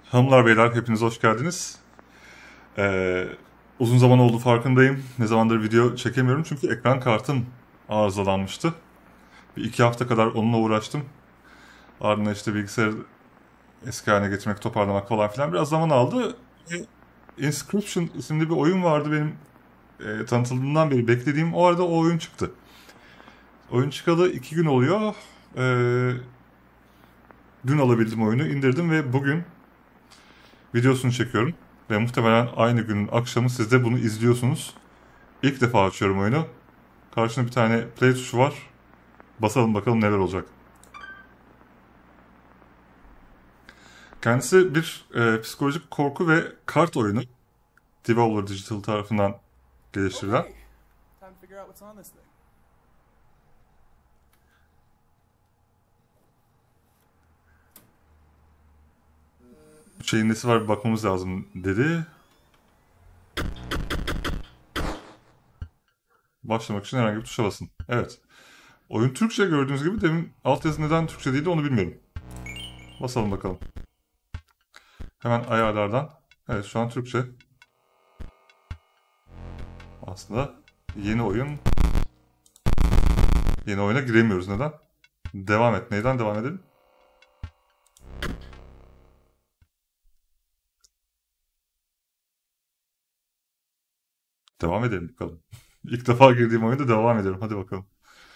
Hanımlar beyler hepiniz hoş geldiniz. Ee, Uzun zaman oldu farkındayım. Ne zamandır video çekemiyorum çünkü ekran kartım arızalanmıştı. Bir iki hafta kadar onunla uğraştım. Ardından işte bilgisayarı eski haline getirmek, toparlamak falan filan biraz zaman aldı. Inscription isimli bir oyun vardı benim tanıtıldığından beri beklediğim. O arada o oyun çıktı. Oyun çıkalı 2 gün oluyor. Ee, Dün alabildim oyunu, indirdim ve bugün videosunu çekiyorum. Ve muhtemelen aynı günün akşamı siz de bunu izliyorsunuz. İlk defa açıyorum oyunu. Karşında bir tane play tuşu var. Basalım bakalım neler olacak. Kendisi bir psikolojik korku ve kart oyunu. Devolver Digital tarafından geliştirilen. Okay, time to figure out what's on this thing. Şeyin nesi var bir bakmamız lazım dedi. Başlamak için herhangi bir tuşa basın. Evet. Oyun Türkçe gördüğünüz gibi, demin altyazı neden Türkçe değildi onu bilmiyorum. Basalım bakalım. Hemen ayarlardan. Evet, şu an Türkçe. Aslında yeni oyun. Yeni oyuna giremiyoruz. Neden? Devam et. Neyden devam edelim? Devam edelim bakalım. İlk defa girdiğim oyunda devam edelim. Hadi bakalım.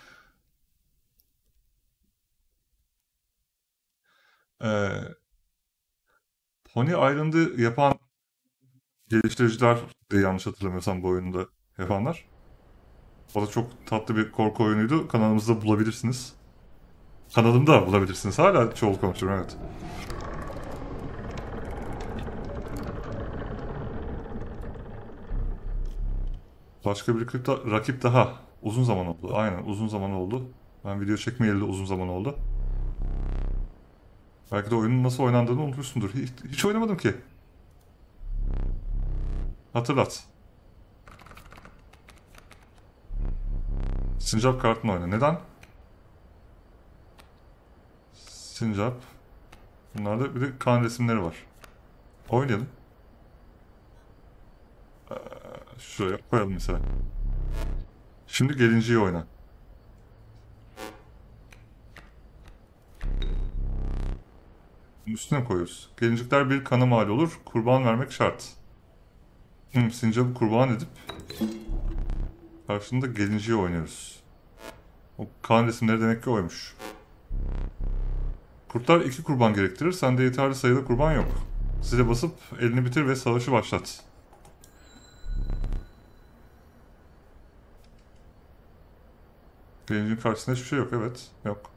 Ee, Pony Island'ı yapan geliştiriciler de, yanlış hatırlamıyorsam bu oyunu da yapanlar. O da çok tatlı bir korku oyunuydu. Kanalımızda bulabilirsiniz. Kanalımda bulabilirsiniz. Hala çoğul konuşuyorum, evet. Başka bir rakip daha. Uzun zaman oldu. Aynen, uzun zaman oldu. Ben video çekmeyeli de uzun zaman oldu. Belki de oyunun nasıl oynandığını unutmuşsundur. Hiç oynamadım ki. Hatırlat. Sincap kartını oyna. Neden? Sincap. Bunlarda bir de kan resimleri var. Oynayalım. Şuraya koyalım mesela. Şimdi gelinciyi oyna. Bunun üstüne mi koyuyoruz? Gelincikler bir kana mal olur. Kurban vermek şart. Sincap'ı kurban edip karşında gelinciyi oynuyoruz. O kan resimleri demek ki oymuş. Kurtlar 2 kurban gerektirir. Sende yeterli sayıda kurban yok. Zile basıp elini bitir ve savaşı başlat. Gelincin karşısında hiçbir şey yok. Evet. Yok.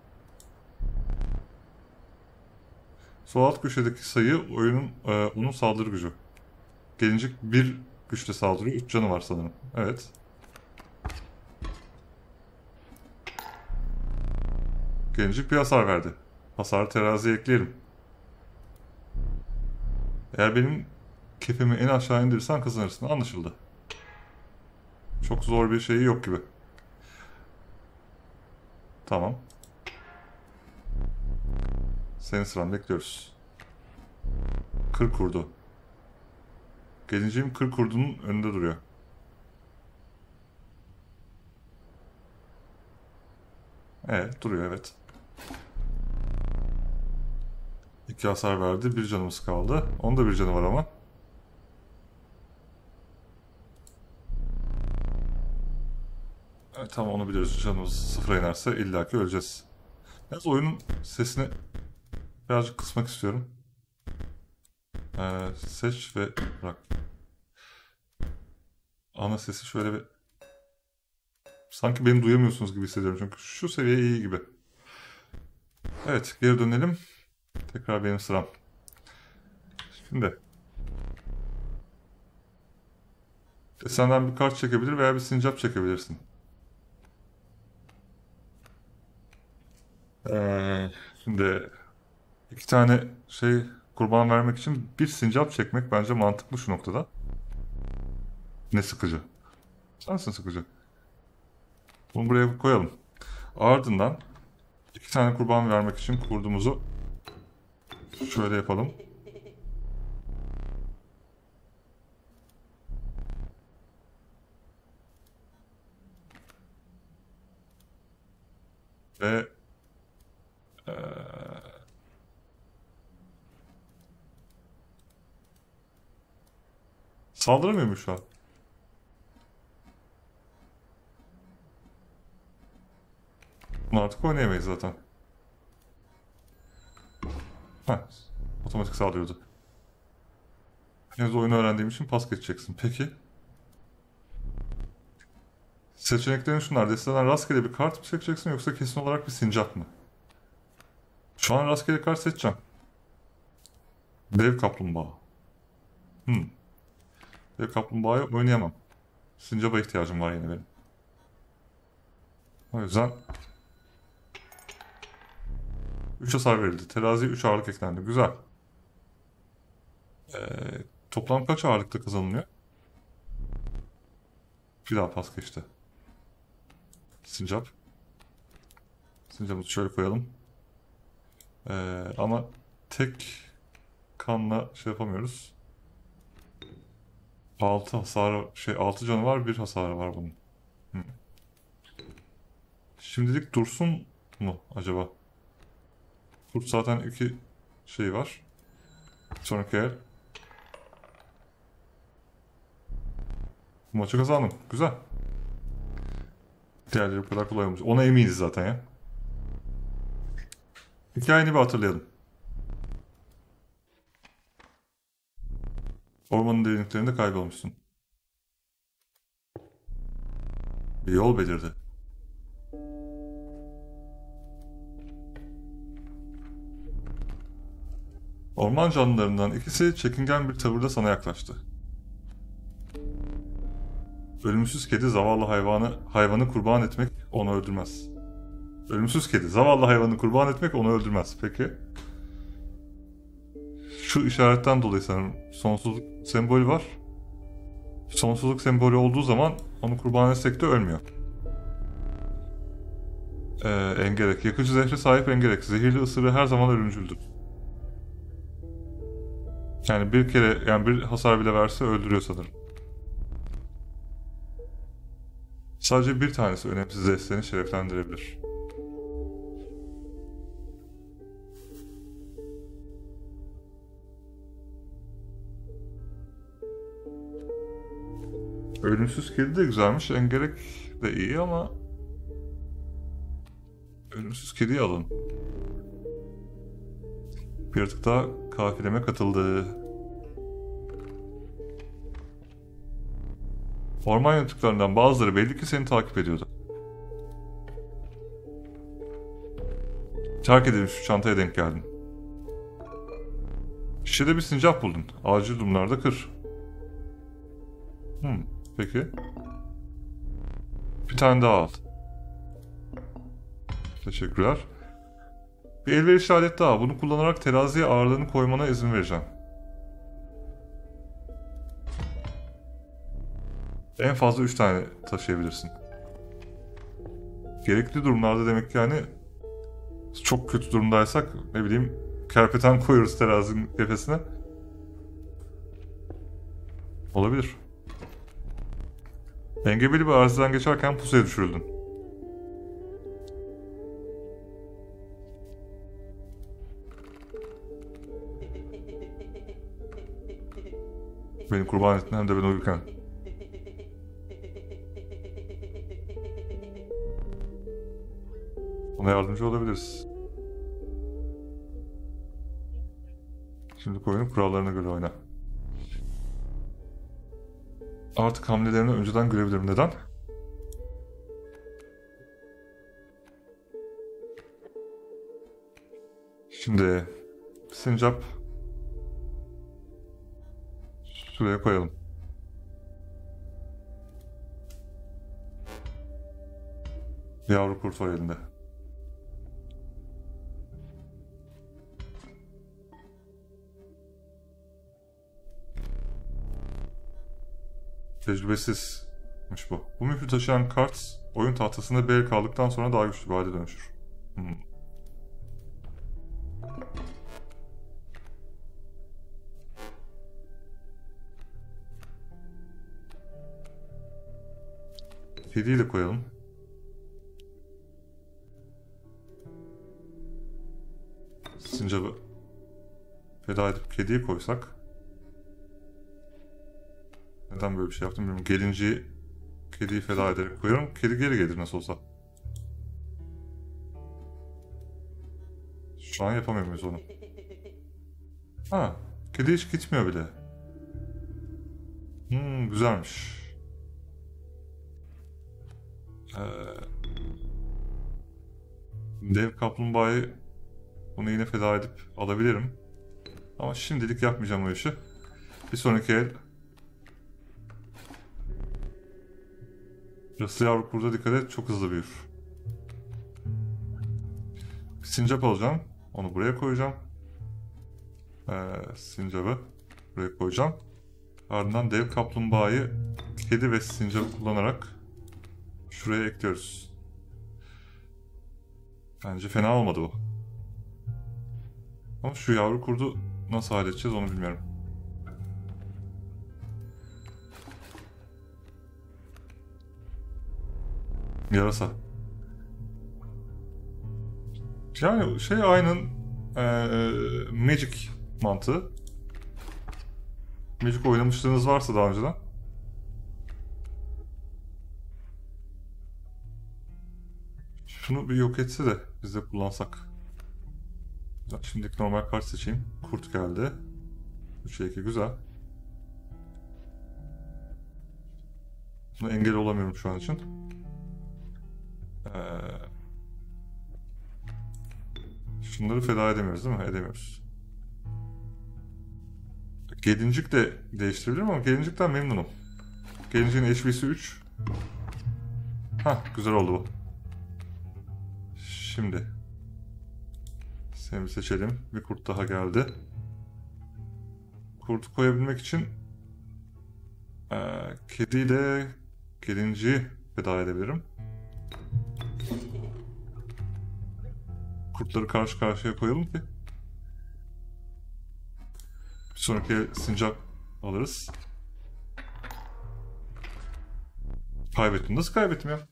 Sol alt köşedeki sayı oyunun onun saldırı gücü. Gelincik bir güçle saldırıyor. 3 canı var sanırım. Evet. Gelincik bir hasar verdi. Hasarı teraziye ekleyelim. Eğer benim kefimi en aşağı indirirsen kazanırsın. Anlaşıldı. Çok zor bir şeyi yok gibi. Tamam. Senin sıran, bekliyoruz. Kır kurdu. Gelinciğim kır kurdunun önünde duruyor. Evet, duruyor, evet. 2 hasar verdi. Bir canımız kaldı. Onda bir canı var ama. Evet, tamam, onu biliyoruz. Canımız sıfıra inerse illaki öleceğiz. Yalnız oyunun sesini birazcık kısmak istiyorum. Seç ve bırak. Ana sesi şöyle bir... Sanki beni duyamıyorsunuz gibi hissediyorum. Çünkü şu seviye iyi gibi. Evet, geri dönelim. Tekrar benim sıram. Şimdi senden bir kart çekebilir veya bir sincap çekebilirsin. Ee, Şimdi iki tane şey kurban vermek için bir sincap çekmek bence mantıklı şu noktada. Ne sıkıcı. Sensin sıkıcı. Bunu buraya koyalım. Ardından iki tane kurban vermek için kurdumuzu şöyle yapalım. Ve saldıramıyor mu şu an? Bunu artık oynayamayız zaten. Heh, otomatik saldırıyordu. Henüz oyunu öğrendiğim için pas geçeceksin. Peki. Seçeneklerin şunlar. Desteden rastgele bir kart mı seçeceksin yoksa kesin olarak bir sincap mı? Şu an rastgele kart seçeceğim. Dev kaplumbağa. Hmm. Dev kaplumbağayı oynayamam. Sincap'a ihtiyacım var yine benim. O yüzden 3 hasar verildi. Teraziye 3 ağırlık eklendi. Güzel. Ee, Toplam kaç ağırlıkta kazanılıyor? Bir daha pas geçti. Sincap. Sincap'ı şöyle koyalım. Ama tek kanla şey yapamıyoruz. 6 hasarı 6 canı var, 1 hasarı var bunun. Hmm. Şimdilik dursun mu acaba? Kurt zaten 2 şey var. Sonraki el. Bu maçı kazandım. Güzel. Diğerleri bu kadar kolay olmuş. Ona eminiz zaten ya. Hikayeni bir hatırlayalım. Ormanın derinliklerinde kaybolmuşsun. Bir yol belirdi. Orman canlılarından ikisi çekingen bir tavırda sana yaklaştı. Ölümsüz kedi zavallı hayvanı kurban etmek onu öldürmez. Ölümsüz kedi zavallı hayvanı kurban etmek onu öldürmez. Peki. Şu işaretten dolayı sanırım sonsuzluk sembolü var. Sonsuzluk sembolü olduğu zaman onu kurban etsek de ölmüyor. Engerek. Yakıcı zehre sahip engerek. Zehirli ısırığı her zaman ölümcüldür. Yani bir hasar bile verse öldürüyor sanırım. Sadece bir tanesi önemsiz desteğini şereflendirebilir. Ölümsüz kedi de güzelmiş. Engerek de iyi ama ölümsüz kediyi alın. Bir yaratık daha kafileme katıldı. Orman yaratıklarından bazıları belli ki seni takip ediyordu. Terk edilmiş şu çantaya denk geldin. Şişede bir sincap buldun. Acil durumlarda kır. Peki. Bir tane daha al. Teşekkürler. Bir elverişli alet daha. Bunu kullanarak teraziye ağırlığını koymana izin vereceğim. En fazla 3 tane taşıyabilirsin. Gerekli durumlarda demek ki yani çok kötü durumdaysak ne bileyim kerpeten koyuyoruz terazinin tepesine. Olabilir. Engebeli bir araziden geçerken pusuya düşürüldün. Beni kurban ettin hem de ben uyurken. Ona yardımcı olabiliriz. Şimdi oyunun kurallarına göre oyna. Artık hamlelerini önceden görebilirim. Neden? Şimdi sincap şuraya koyalım. Yavru kurt var elinde. Tecrübesizmiş bu. Bu mührü taşıyan kart oyun tahtasında bir el kaldıktan sonra daha güçlü bir hale dönüşür. Kediyi de koyalım. Sincap'ı feda edip kediyi koysak. Neden böyle bir şey yaptım bilmiyorum. Gelinciyi kediyi feda ederek koyuyorum. Kedi geri gelir nasıl olsa. Şu an yapamıyor muyuz onu? Ha, kedi hiç gitmiyor bile. Güzelmiş. Dev kaplumbağayı bunu yine feda edip alabilirim. Ama şimdilik yapmayacağım o işi. Bir sonraki el Yassı yavru kurda dikkat et, çok hızlı büyür. Bir sincap alacağım. Onu buraya koyacağım. Sincap'ı buraya koyacağım. Ardından dev kaplumbağayı kedi ve sincap'ı kullanarak şuraya ekliyoruz. Bence fena olmadı bu. Ama şu yavru kurdu nasıl halledeceğiz onu bilmiyorum. Yarasa. Yani şey aynen Magic mantığı. Magic oynamışlığınız varsa daha önceden. Şunu bir yok etse de biz de kullansak. Şimdi normal kart seçeyim. Kurt geldi. 3'e 2 güzel. Buna engel olamıyorum şu an için. Şunları feda edemiyoruz değil mi? Edemiyoruz. Gelincik de değiştirebilirim ama gelincikten memnunum. Gelinciğin HP'si 3. Hah, güzel oldu bu. Şimdi seni seçelim. Bir kurt daha geldi. Kurtu koyabilmek için kediyle gelinciyi feda edebilirim. Kurtları karşı karşıya koyalım ki bir sonraki sincap alırız. Kaybettim. Nasıl kaybettim ya?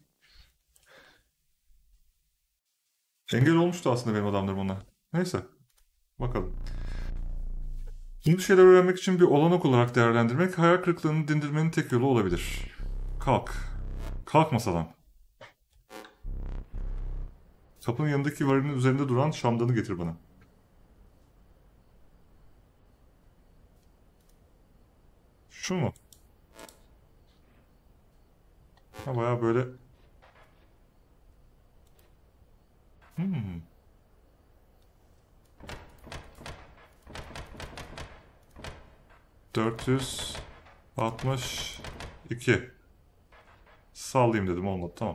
Engel olmuştu aslında benim adamlarım ona. Neyse. Bakalım. Şimdi bir şeyler öğrenmek için bir olanak olarak değerlendirmek hayal kırıklığını dindirmenin tek yolu olabilir. Kalk. Kalk masadan. Kapının yanındaki varinin üzerinde duran şamdanı getir bana. Şu mu? Ha, bayağı böyle... 462. Sallayayım dedim, olmadı, tamam.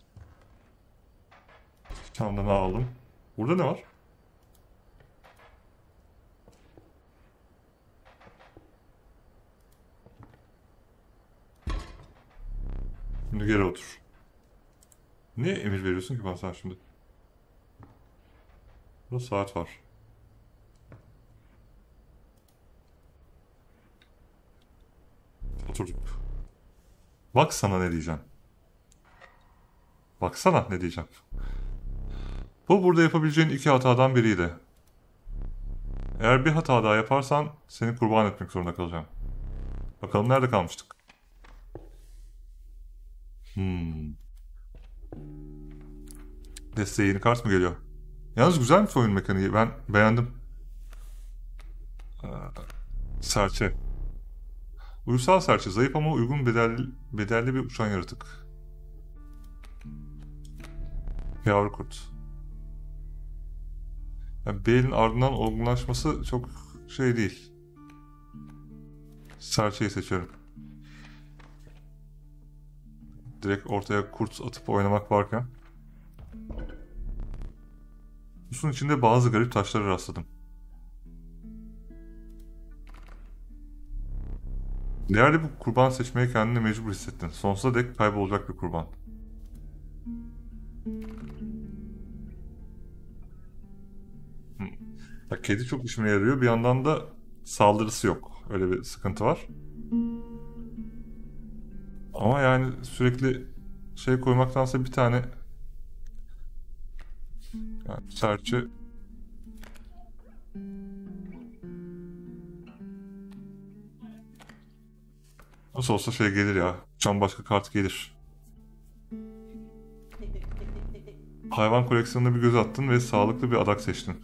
Şamdanı aldım. Burada ne var? Şimdi geri otur. Niye emir veriyorsun ki bana sen şimdi? Burada saat var. Oturduk. Bak sana ne diyeceğim. Baksana ne diyeceğim. Bu burada yapabileceğin 2 hatadan biriydi. Eğer bir hata daha yaparsan seni kurban etmek zorunda kalacağım. Bakalım nerede kalmıştık? Desteğe yeni kart mı geliyor? Yalnız güzelmiş oyun mekaniği. Ben beğendim. Serçe. Uysal serçe. Zayıf ama uygun bedelli bir uçan yaratık. Yavru kurt. Yani Bale'in ardından olgunlaşması çok şey değil. Serçeyi seçiyorum. Direkt ortaya kurt atıp oynamak varken. Pusun içinde bazı garip taşlara rastladım. Değerli bir kurban seçmeye kendini mecbur hissettin. Sonsuza dek kaybolacak bir kurban. Ya, kedi çok işime yarıyor. Bir yandan da saldırısı yok. Öyle bir sıkıntı var. Ama yani sürekli şey koymaktansa bir tane yani serçe Nasıl olsa şey gelir ya. Can başka kart gelir. Hayvan koleksiyonuna bir göz attın ve sağlıklı bir adak seçtin.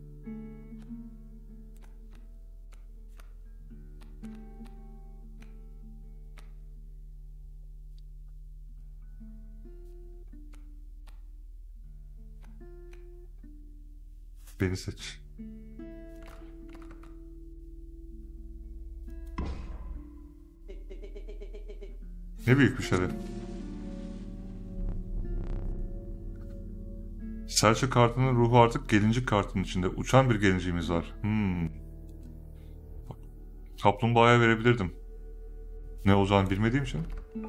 Beni seç. Ne büyük bir şeref. Serçe kartının ruhu artık gelincik kartının içinde. Uçan bir gelinciğimiz var. Kaplumbağaya verebilirdim. Ne olacağını bilmediğim için.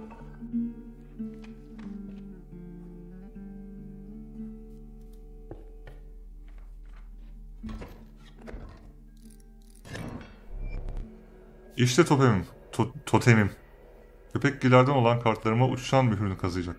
İşte totemim. Totemim. Köpekgilerden olan kartlarıma uçan mührünü kazıyacak.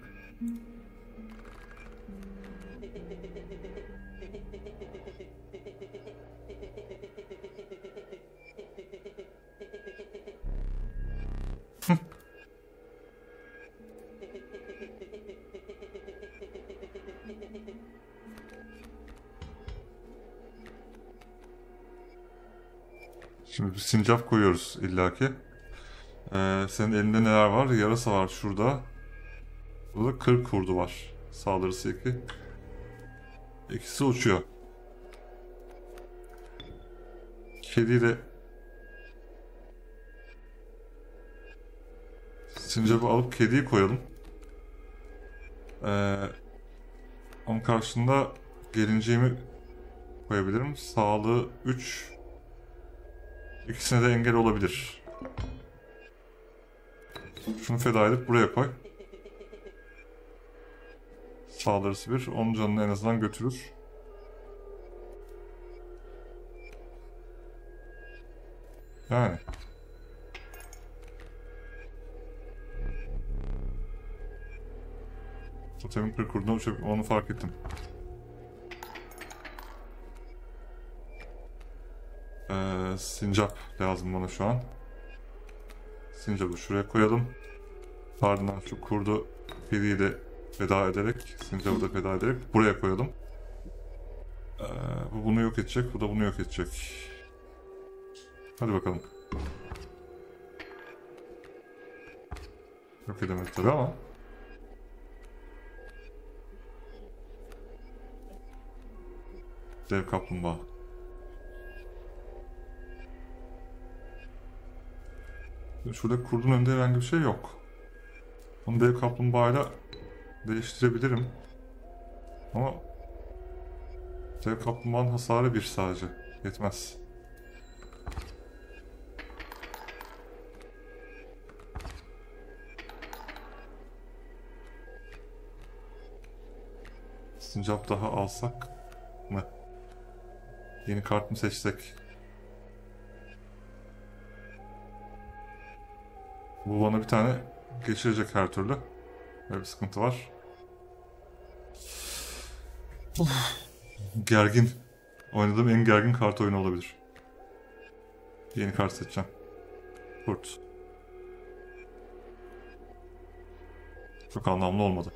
Şimdi bir sincap koyuyoruz illaki. Senin elinde neler var? Yarasa var şurada. Burada 40 kurdu var. Saldırısı 2. İkisi uçuyor. Kediyle sincapı alıp kediyi koyalım. Onun karşısında gelinciğimi koyabilirim. Sağlığı 3. İkisine de engel olabilir. Şunu feda edip buraya koy. Saldırısı 1. Onun canını en azından götürür. Yani. Totemin 40 kurduğuna uçabilir. Onu fark ettim. Sincap lazım bana şu an. Sincap'ı şuraya koyalım. Ardından şu kurdu kediyi de feda ederek, sincap'ı da feda ederek buraya koyalım. Bu bunu yok edecek, bu da bunu yok edecek. Hadi bakalım. Yok edemedi tabii ama. Dev kaplumbağa. Şurada kurdun önünde herhangi bir şey yok. Onu dev kaplumbağayla değiştirebilirim. Ama dev kaplumbağanın hasarı 1 sadece. Yetmez. Sincap daha alsak mı? Yeni kart mı seçsek? Bu bana bir tane geçirecek her türlü. Böyle bir sıkıntı var. Gergin. Oynadığım en gergin kart oyunu olabilir. Yeni kart seçeceğim. Kurt. Çok anlamlı olmadı.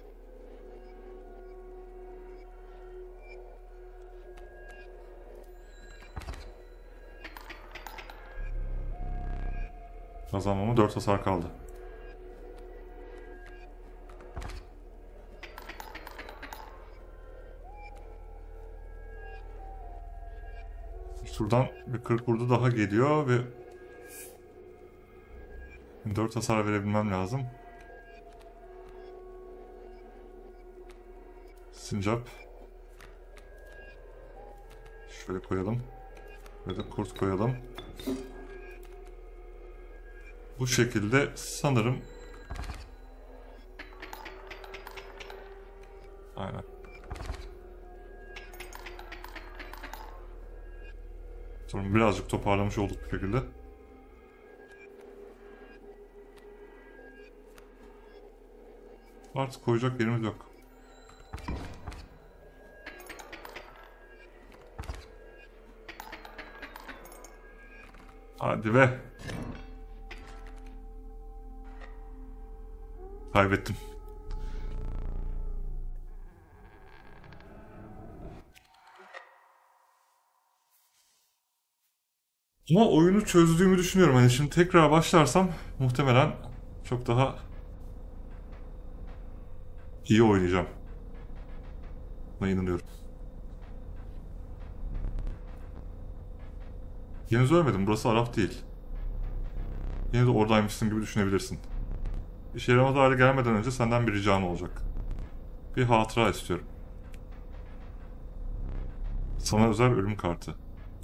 Kazanmama 4 hasar kaldı. Şuradan bir 40 vurdu daha geliyor ve 4 hasar verebilmem lazım. Sincap. Şöyle koyalım. Böyle kurt koyalım. Bu şekilde sanırım. Aynen. Sonra birazcık toparlamış olduk bu şekilde. Artık koyacak yerimiz yok. Hadi be. Kaybettim. Ama oyunu çözdüğümü düşünüyorum. Hani şimdi tekrar başlarsam muhtemelen çok daha iyi oynayacağım. Buna inanıyorum. Henüz ölmedim. Burası Araf değil. Yine de oradaymışsın gibi düşünebilirsin. İşe yaramaz hale gelmeden önce senden bir ricam olacak. Bir hatıra istiyorum. Sana özel ölüm kartı.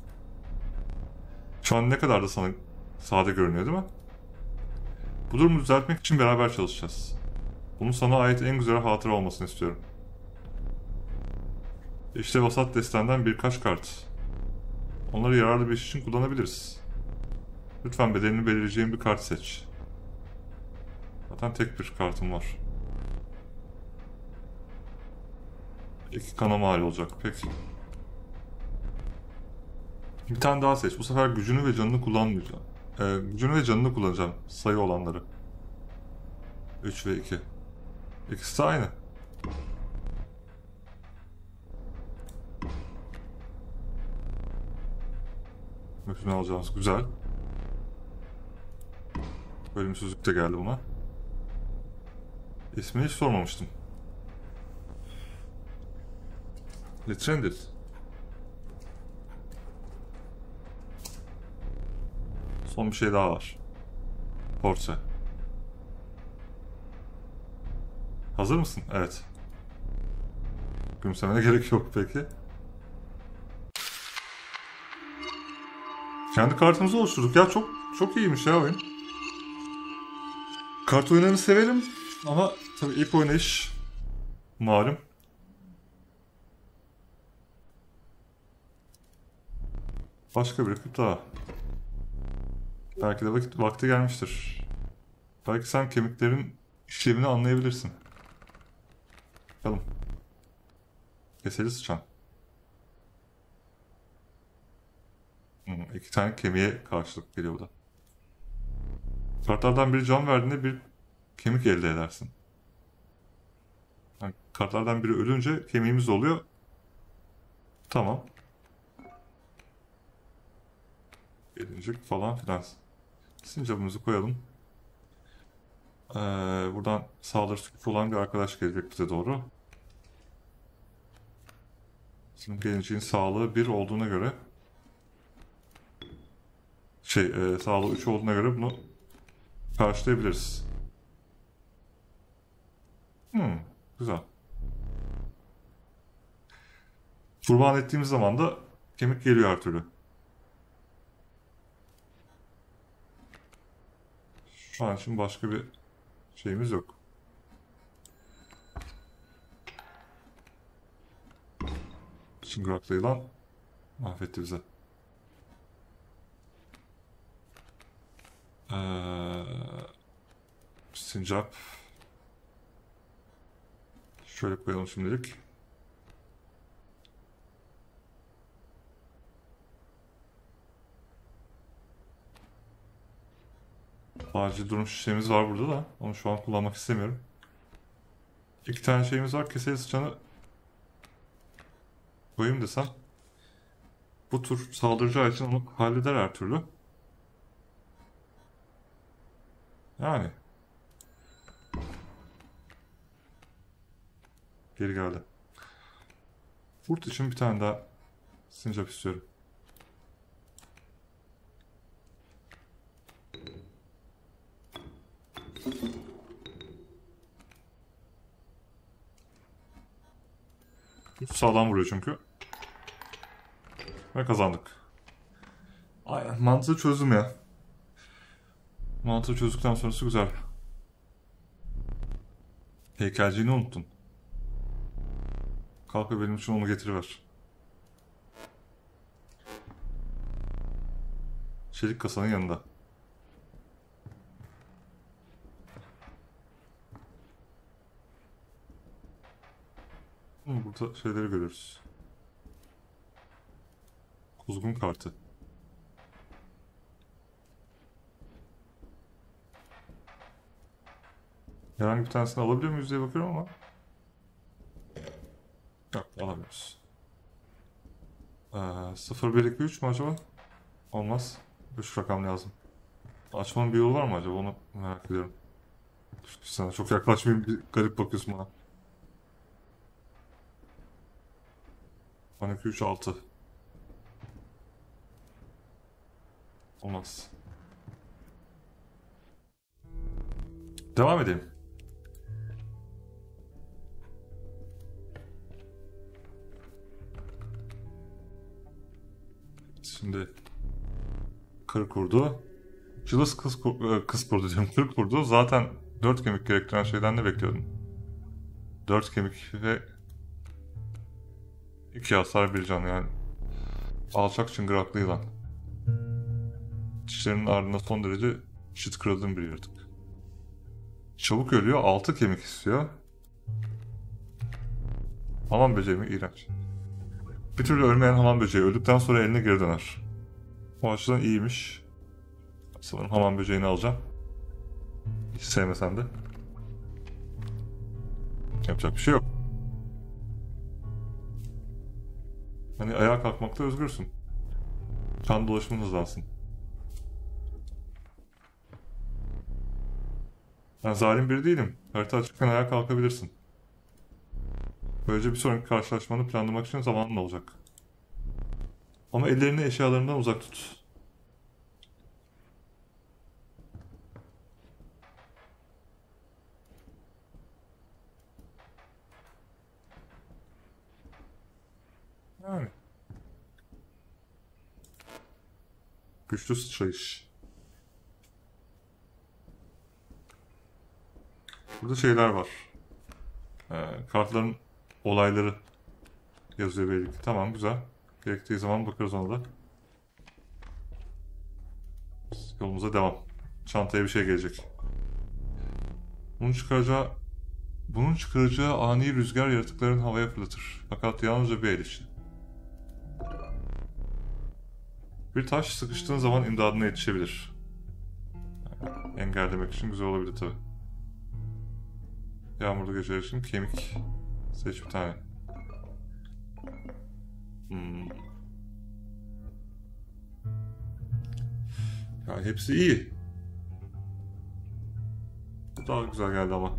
Şu an ne kadar da sana sade görünüyor değil mi? Bu durumu düzeltmek için beraber çalışacağız. Bunun sana ait en güzel hatıra olmasını istiyorum. İşte vasat destenden birkaç kart. Onları yararlı bir iş için kullanabiliriz. Lütfen bedelini belirleyeceğim bir kart seç. Zaten tek bir kartım var. 2 kanama hali olacak. Peki. Bir tane daha seç. Bu sefer gücünü ve canını kullanmayacağım. Gücünü ve canını kullanacağım. Sayı olanları. 3 ve 2. İkisi de aynı. Bütün alacağımız güzel. Bölümsüzlük de geldi buna. İsmini hiç sormamıştım. Litrendil. Son bir şey daha var. Porse. Hazır mısın? Evet. Gülümsemene gerek yok peki. Kendi kartımızı oluşturduk. Ya çok iyiymiş ya oyun. Kart oyunlarını severim ama tabii ilk oynayış malum. Başka bir ekip daha. Belki de vakti gelmiştir. Belki sen kemiklerin işlevini anlayabilirsin. Bakalım. Keseli sıçan. 2 tane kemiğe karşılık geliyor bu da. Kartlardan biri can verdiğinde bir kemik elde edersin. Yani kartlardan biri ölünce kemiğimiz oluyor. Tamam. Gelincik falan filan. Sincapımızı koyalım. Buradan saldırısı güçlü olan bir arkadaş gelecek bize doğru. Şimdi gelinciğin sağlığı 1 olduğuna göre sağlığı 3 olduğuna göre bunu karşılayabiliriz. Güzel. Kurban ettiğimiz zaman da kemik geliyor her türlü. Şu an için başka bir şeyimiz yok. Çıngıraklı yılan mahvetti bize. Sincap. Şöyle koyalım şimdilik. Acil durum şişemiz var burada da. Onu şu an kullanmak istemiyorum. 2 tane şeyimiz var. Keseli sıçanı koyayım desem. Bu tur saldıracağı için onu halleder her türlü. Yani. Geri geldi. Kurt için bir tane daha sincap istiyorum. Sağlam vuruyor çünkü. Ve kazandık. Aynen. Mantığı çözdüm ya. Mantığı çözdükten sonrası güzel. Heykelciğini unuttun. Kalk ve benim için onu getiriver. Çelik kasanın yanında. Burada şeyleri görüyoruz. Kuzgun kartı. Herhangi bir tanesini alabiliyor muyuz diye bakıyorum ama. Yok, alamıyoruz. 0, 1, 2, 3 mü acaba? Olmaz. 3 rakam lazım. Açmanın bir yolu var mı acaba? Onu merak ediyorum. Sana çok yaklaşmayayım, bir garip bakıyorsun bana. 12, 3, 6. Olmaz. Devam edelim. Şimdi kır kurdu. Cılız kız kurdu diyorum. Kır kurdu. Zaten 4 kemik gerektiren şeyden ne bekliyordun? 4 kemik ve 2 hasar, bir can yani. Alçak çıngıraklı yılan. Dişlerinin ardında son derece çıt kırıldığım bir yaratık. Çabuk ölüyor. 6 kemik istiyor. Hamam böceği mi? İğrenç. Bir türlü ölmeyen hamam böceği öldükten sonra eline geri döner. O açıdan iyiymiş. Sanırım hamam böceğini alacağım. Hiç sevmesem de. Yapacak bir şey yok. Hani ayağa kalkmakta özgürsün. Kan dolaşımın hızlansın. Ben zalim biri değilim. Harita açıkken ayağa kalkabilirsin. Böylece bir sonraki karşılaşmanı planlamak için zamanın olacak. Ama ellerini eşyalarından uzak tut. Yani. Güçlü sıçrayış. Burada şeyler var. Kartların olayları yazıyor belli ki. Tamam, güzel. Gerektiği zaman bakarız ona da. Yolumuza devam. Çantaya bir şey gelecek. Bunun çıkaracağı ani rüzgar yaratıkların havaya fırlatır. Fakat yalnızca bir el için. Bir taş sıkıştığın zaman imdadına yetişebilir. Engellemek için güzel olabilir tabi. Yağmurlu geceler için kemik. Seç bir tane. Ya hepsi iyi. Bu daha güzel geldi ama.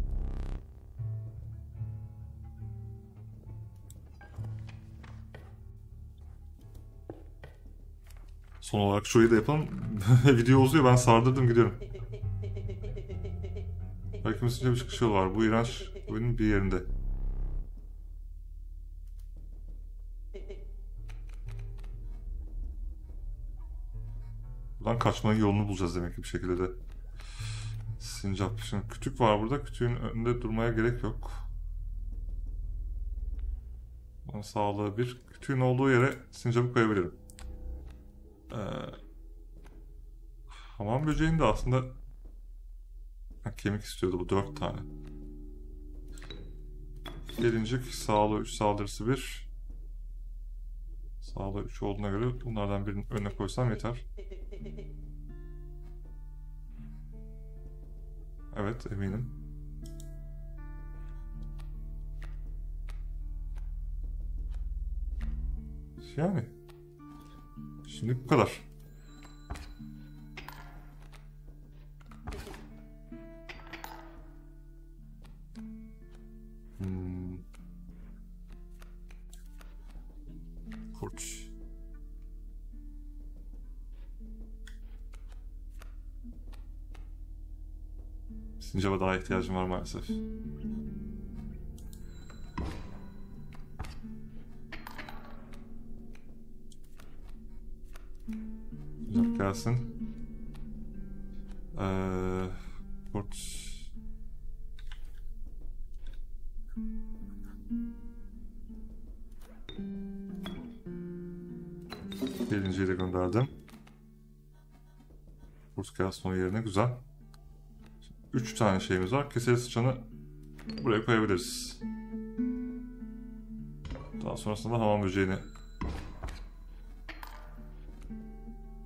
Son olarak şurayı da yapalım. Video uzuyor, ben sardırdım gidiyorum. Belki bir çıkış yolu var. Bu iğrenç oyunun bir yerinde. Buradan kaçmanın yolunu bulacağız demek ki bir şekilde de. Sincap. Şimdi kütük var burada. Kütüğün önünde durmaya gerek yok. Bana sağlığı bir. Kütüğün olduğu yere sincapı koyabilirim. Hamam böceğin de aslında kemik istiyordu bu 4 tane. Gelincik sağlığı 3, saldırısı 1. Sağlığı 3 olduğuna göre bunlardan birini önüne koysam yeter. Evet, eminim. Yani. Şimdi bu kadar. Kurt. Sincap'a daha ihtiyacım var maalesef. Sincap gelsin. Kurt. Birinciyi de gönderdim. Kurt gelsin onun yerine, güzel. 3 tane şeyimiz var. Keseli sıçanı buraya koyabiliriz. Daha sonrasında hamam böceğini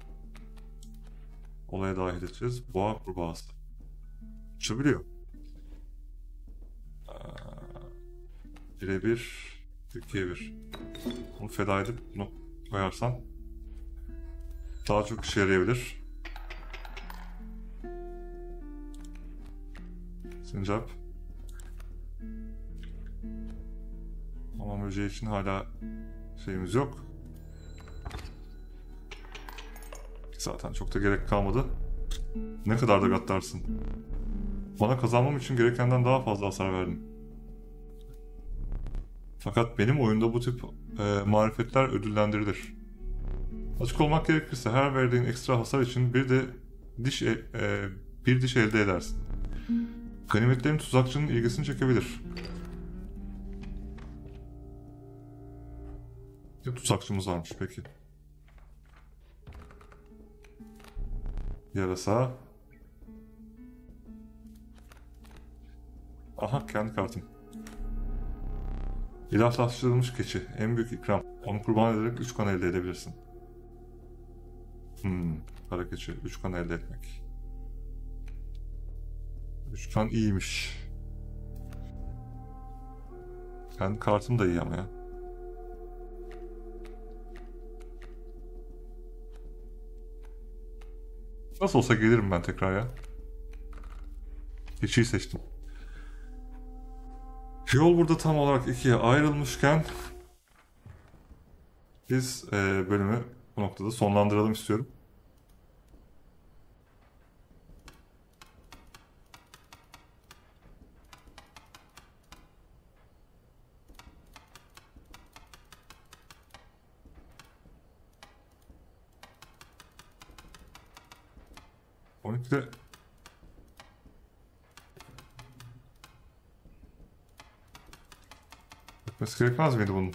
olaya dahil edeceğiz. Boğa kurbağası. Uçabiliyor. 1'e 1, 2'ye 1. Onu feda edip bunu koyarsan daha çok işe yarayabilir. Sincap. Hamam böceği için hala şeyimiz yok. Zaten çok da gerek kalmadı. Ne kadar da gaddarsın. Bana kazanmam için gerekenden daha fazla hasar verdin. Fakat benim oyunda bu tip marifetler ödüllendirilir. Açık olmak gerekirse her verdiğin ekstra hasar için bir de bir diş elde edersin. Ganimetlerin tuzakçının ilgisini çekebilir. Bir tuzakçımız varmış peki. Yarasa. Aha, kendi kartım. İlahlaştırılmış keçi. En büyük ikram. Onu kurban ederek 3 kan elde edebilirsin. Kara keçi. 3 kan elde etmek. 3 kan iyiymiş. Kendi kartım da iyi ama ya. Nasıl olsa gelirim ben tekrar ya. Keçiyi seçtim. Yol burada tam olarak ikiye ayrılmışken biz bölümü bu noktada sonlandıralım istiyorum. De etmesi gerekmez miydi bunun?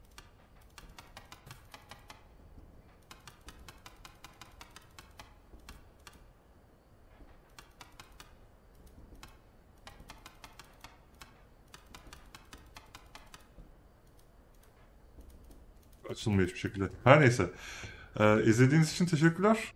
Açılmıyor hiçbir şekilde. Her neyse. İzlediğiniz için teşekkürler.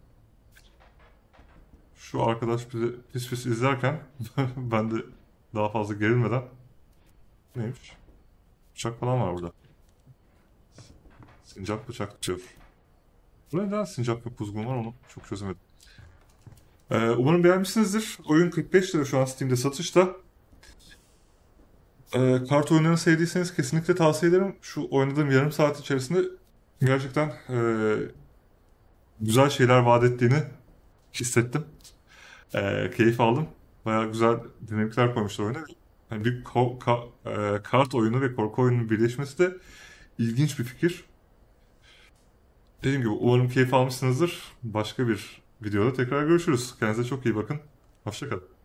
Şu arkadaş bizi pis pis izlerken ben de daha fazla gerilmeden neymiş? Bıçak falan var burada. Sincap bıçak diyor. Burada neden sincap ve kuzgun var onu çok çözemedim. Umarım beğenmişsinizdir. Oyun 45 lira şu an Steam'de satışta. Kart oyunlarını sevdiyseniz kesinlikle tavsiye ederim. Şu oynadığım yarım saat içerisinde gerçekten güzel şeyler vaat ettiğini hissettim. Keyif aldım. Bayağı güzel dinamikler koymuşlar oyuna. Yani bir kart oyunu ve korku oyununun birleşmesi de ilginç bir fikir. Dediğim gibi umarım keyif almışsınızdır. Başka bir videoda tekrar görüşürüz. Kendinize çok iyi bakın. Hoşça kalın.